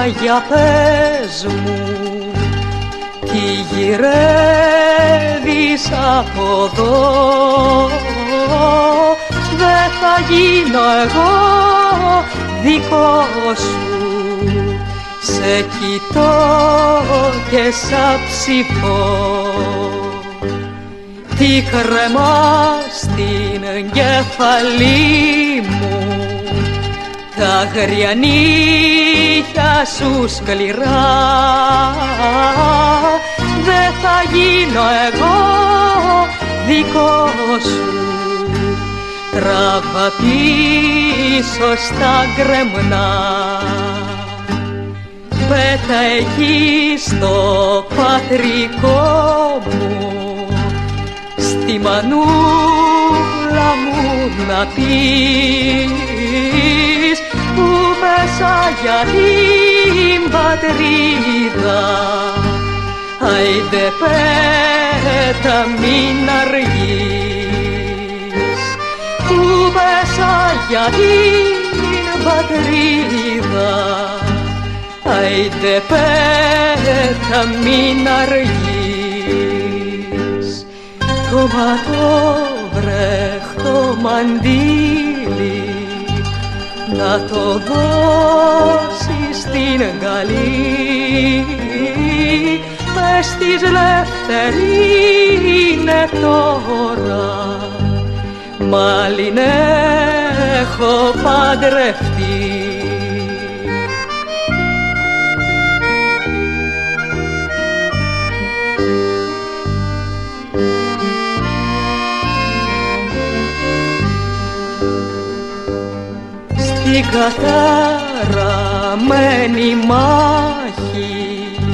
για πες μου, τι γυρεύεις από εδώ? Δεν θα γίνω εγώ δικό σου, σε κοιτώ και σ' ψηφώ. Τι κρεμά στην εγκεφαλή μου, τα άγρια νύχια σου σκληρά. Δεν θα γίνω εγώ δικό σου, τράβα πίσω στα γκρεμνά. Πέτα εκεί στο πατρικό μου, στη μανούλα μου να πεις, που μέσα για την πατρίδα. Άιντε πέτα μην αργείς, που μέσα για την πατρίδα. Άιντε πέτα μην αργείς. Το ματόβρεχτο μαντίλι να το δώσεις στην Γαλλή. Πες της Λευτερή είναι τώρα, μάλλην έχω παντρευτεί. Στην καταραμένη μάχη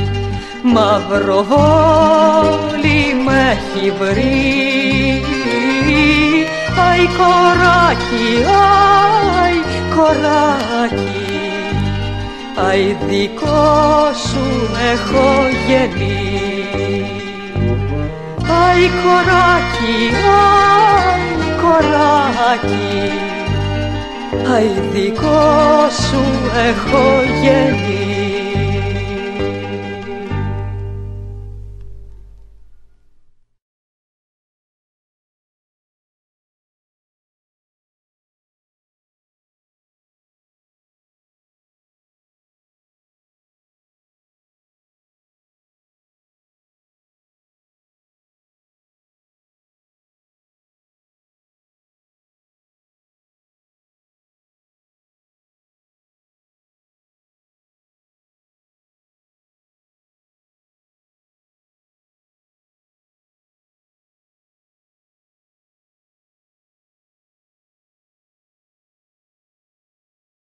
μαυροβόλι μ' έχει βρει. Αι κοράκι, αι κοράκι, αι δικό σου έχω γεννεί. Αι κοράκι, αι κοράκι, αι δικό σου έχω γεννεί.